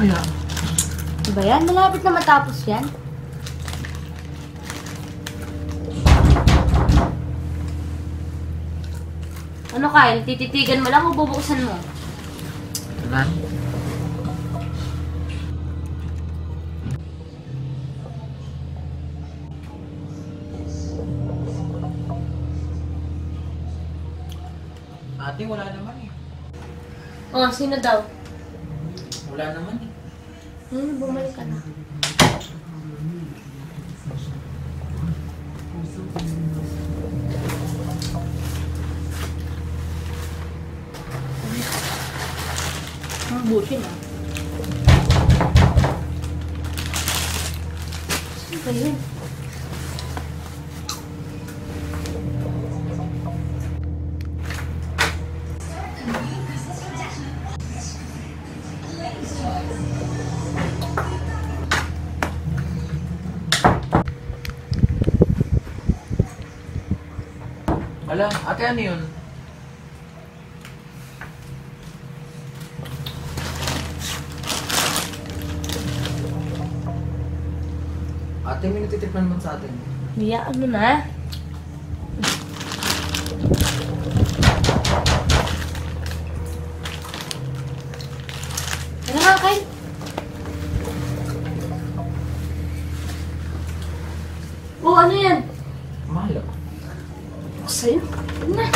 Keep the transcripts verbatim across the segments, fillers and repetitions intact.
kaya? Diba yan? Malapit na matapos yan. Ano Kyle? Tititigan mo lang o bubuksan mo? Tagan? Ate, wala naman eh. Oh, sino daw? Wala naman eh. Hmm, bumalik ka na. Ang butin ah. Saan ba yun? Ala, ate, ano yun? Ate, may natitikman man sa atin. Biyaan mo na. Ano nga, Kyle? Oh, ano yan? Mahal ah. Sa'yo? Ano na?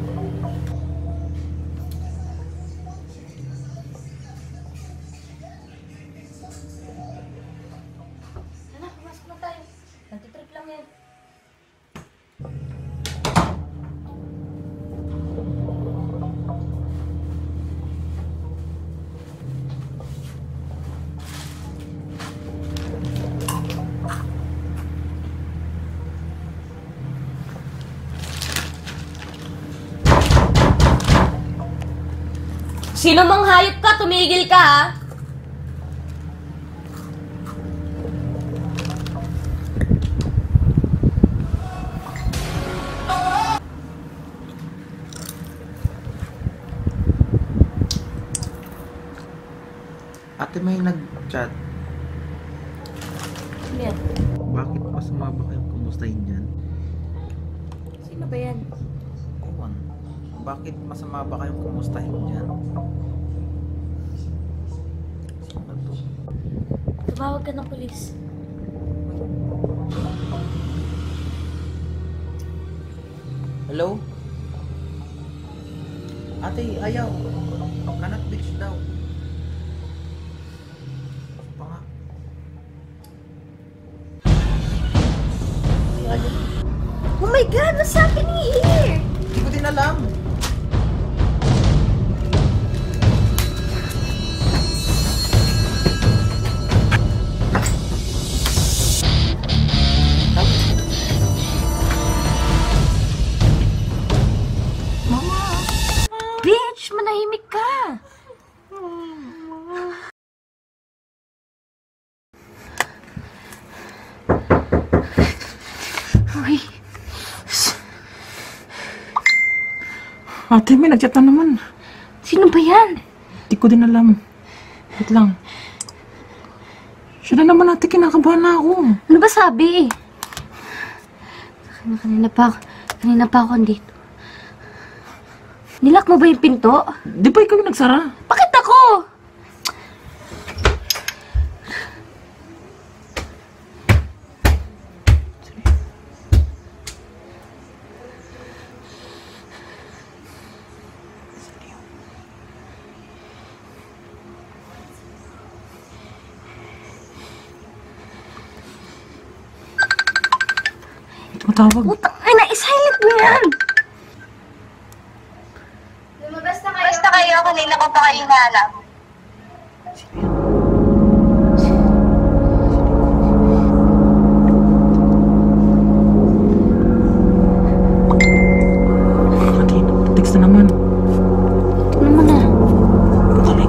Ano, pumasok na tayo. Nagtitrip lang yan. Sino mang hayop ka? Tumigil ka, ha? Ate, may nag-chat. Ano yan? Bakit masama ba kayong kumustahin yan? Sino ba yan? Ewan. Bakit masama ba kayong kumustahin yan? Sino to? Tumawag ka ng polis. Hello? Ate, ayaw. Kanat beach daw. Pa nga. Oh my God! What's happening here? Hindi ko din alam. Mama! Bitch! Manahimik ka! Uy! Ate, may nag-chat na naman. Sino ba yan? Hindi ko din alam. Wait lang. Siya na naman, ate, kinakabahan na ako. Ano ba sabi? Kanina, kanina pa ako. Kanina pa ako dito. Nilak mo ba yung pinto? Di ba ikaw yung nagsara? Bakit ako? Tumatawag. Putang ay na, isilent mo yan! Lumabas na kayo. Basta kayo, kanina ko pa kayo nahanap. Ate, text na naman. Ano mo na? Galing.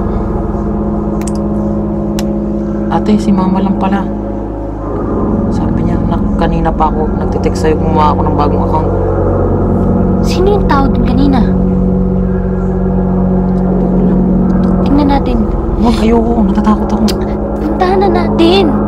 Ate, si mama lang pala. Sabi niya, na, kanina pa ako nagtitext sa'yo, gumawa ako ng bagong account. Sino yung tao dun kanina? Hindi ko lang. Tingnan natin. Huwag, ayoko. Natatakot ako. Puntahan na natin.